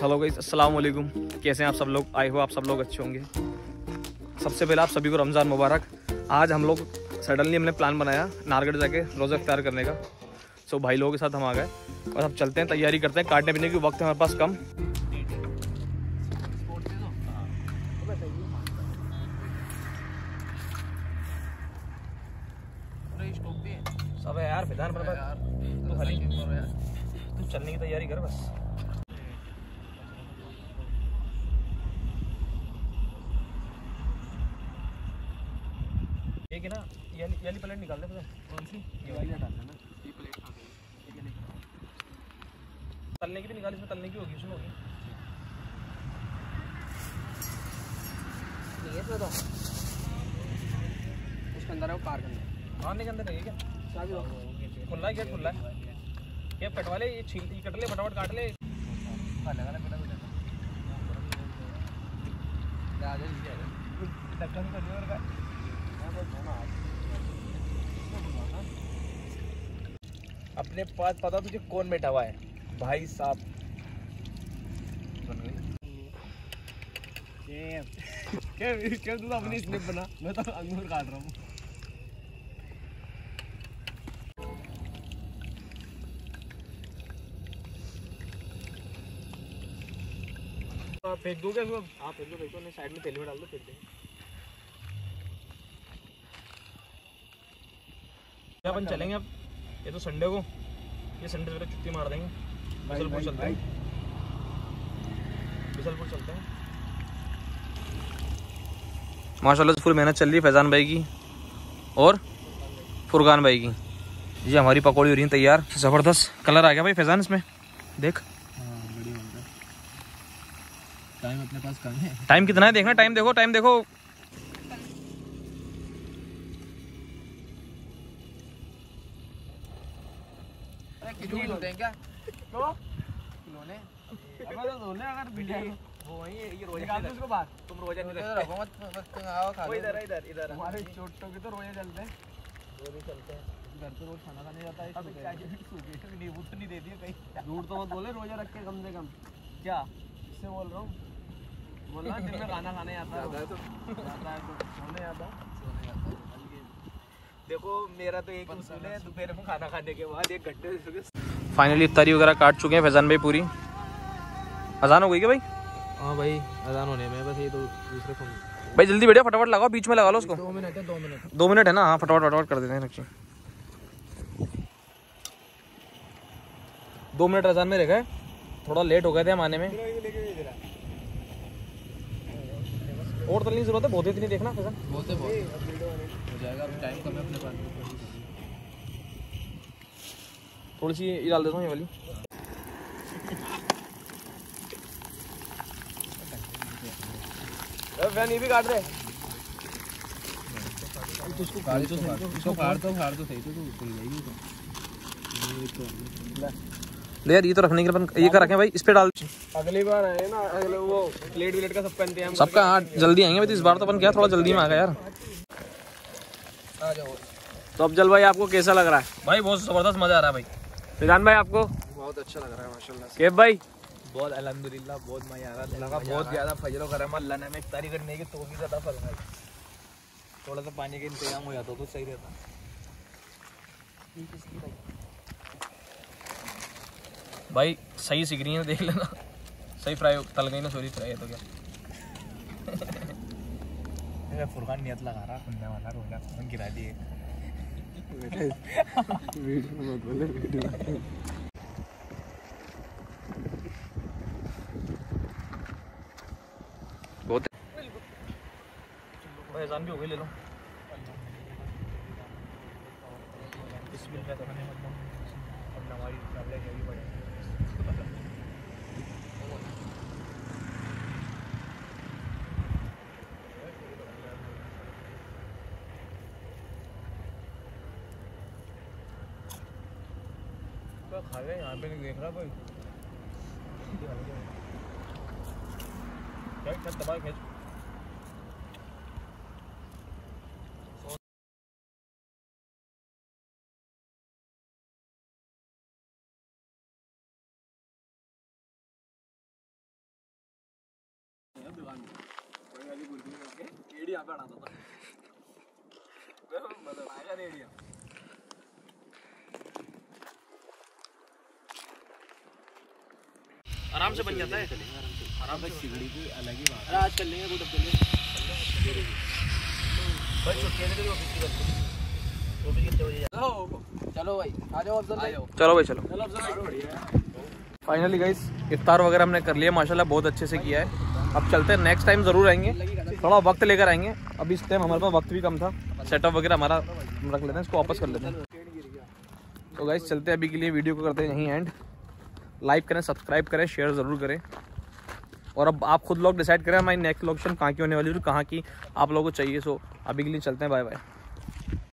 Hello guys, अस्सलाम वालेकुम। कैसे हैं आप सब लोग? आई हो आप सब लोग अच्छे होंगे। सबसे पहले आप सभी को रमज़ान मुबारक। आज हम लोग सडनली हमने प्लान बनाया नारगढ़ जाके रोज़ा इफ्तार करने का। सो भाई लोगों के साथ हम आ गए और अब चलते हैं, तैयारी करते हैं। काटने पीने की वक्त है हमारे पास कम। सब है यार, फिदान पर तू खाली तू चलने की तैयारी कर बस। एक है ना, ये वाली प्लेट निकाल दे। कौन सी? ये वाली हटा देना। ये प्लेट तलने की भी निकाल, इसमें तलने की होगी, उसमें होगी नहीं है तो उसके अंदर है वो कार के अंदर। हाँ, नहीं के अंदर है क्या? खुला है, गेट खुला है। ये कटवा ले, ये छील कट ले, फटाफट काट ले। अपने पास पता तुझे कौन बैठा हुआ है? भाई साहब क्या तू अपनी स्लिप बना, मैं तो अंगूर काट रहा हूँ। फेंक दोगे इसको? हाँ फेंक दो, नहीं साइड में तेल में डाल दो, फेंक देंगे। अपन चलेंगे अब, ये तो संडे को, ये संडे सवेरे छुट्टी मार देंगे। बिसलपुर चलते हैं, बिसलपुर चलते हैं। माशाल्लाह से फुल मेहनत चल रही है फैजान भाई की और फुरकान भाई की। ये हमारी पकौड़ी हो रही है तैयार। ज़बरदस्त कलर आ गया भाई फैजान इसमें, देख। टाइम अपने पास कम है। टाइम कितना है देखना, टाइम देखो, टाइम देखो। वो वही ये रोजा उसको बात तुम रोजा नहीं रखो मत वो इधर इधर हमारे छोटों के तो रोजा चलते हैं, रोज चलते हैं। घर पे रोज खाना खाने जाता है। अब क्या नींबू तो नहीं देती है कहीं। झूठ तो मत बोले, रोजा रख के कम से कम। क्या इससे बोल रहा हूँ, बोलना दिन में खाना खाने आता है तो सोने आता है। देखो मेरा तो एक उसूल है, दोपहर में खाना खाने के बाद 1 घंटे। फाइनली इफ्तारी वगैरह काट चुके हैं फैजान भाई पूरी। अजान हो गई क्या भाई? हाँ भाई अजान होने में बस, ये तो दूसरे फोन भाई जल्दी बैठो, फटाफट लगाओ, बीच में लगा लो उसको। 2 मिनट है, 2 मिनट है ना? हाँ फटाफट फटाफट कर देते हैं। रखिए 2 मिनट अजान में रखा है, थोड़ा लेट हो गए थे हम आने में। और तलने की जरूरत है, बहुत इतनी देखना फैजान, बहुत हो जाएगा, टाइम कम है अपने पास। थोड़ी सी ये डाल देता हूँ, ये वाली। ये भी काट रहे इसको काट तो सही तो ले यार। ये तो रखने के लिए ये कर रखे भाई, इस पे डाल। अगली बार आए ना, अगले वो प्लेट विलेट का सबका इंतजाम सबका। हाँ जल्दी आएंगे भाई, इस बार तो अपन क्या थोड़ा जल्दी में आ गया यार। तो अफजल भाई आपको कैसा लग रहा है? भाई बहुत जबरदस्त मजा आ रहा है भाई। फैजान भाई आपको? बहुत अच्छा लग रहा है माशाल्लाह। कैफ भाई? बहुत अल्हम्दुलिल्लाह, बहुत मजा आ रहा है। बहुत ज्यादा फजर करम अल्लाह ने हमें इफ्तारी करने की तो भी ज्यादा फर्क है। थोड़ा सा पानी का इंतजाम हो जाता तो सही रहता। भाई सही सीख रही है, देख लेना। सही फ्राई तल गई ना, सॉरी फ्राई है तो क्या। फुरकान नियत लगा रहा खुलने वाला, रोजा गिरा दिए। बहुत भाई अजान भी हो गई, ले लो। बिस्मिल्लाह तो खाने मतलब अब नमाज़ काबले जाएगी बड़े। खा गए यहाँ पे, नहीं देख रहा कोई। क्या दबा खींच। वही वाली गुलगुली करके रेडी यहाँ पे बनाता था। मतलब आएगा रेडी यहाँ। आराम से बन जाता है, आराम से। सिगड़ी की अलग ही बात है। आज चल लेंगे कुछ अपने भाई, छुट्टी है तो ऑफिस की करते। ऑफिस कितने बजे? चलो भाई आ जाओ अफजल भाई। चलो भाई चलो। चलो अफजल भाई। फाइनली गाइस इफ्तार वगैरह हमने कर लिया माशाल्लाह, बहुत अच्छे से किया है। अब चलते हैं, नेक्स्ट टाइम ज़रूर आएंगे, थोड़ा वक्त लेकर आएंगे। अभी इस टाइम हमारे पास वक्त भी कम था, सेटअप वगैरह हमारा हम रख लेते हैं, इसको वापस कर लेते हैं। तो गाइस चलते हैं, अभी के लिए वीडियो को करते हैं यहीं एंड। लाइक करें, सब्सक्राइब करें, शेयर ज़रूर करें, और अब आप खुद लोग डिसाइड करें हमारी नेक्स्ट लोकेशन कहाँ की होने वाली है, कहाँ की आप लोगों को चाहिए। सो अभी के लिए चलते हैं, बाय बाय।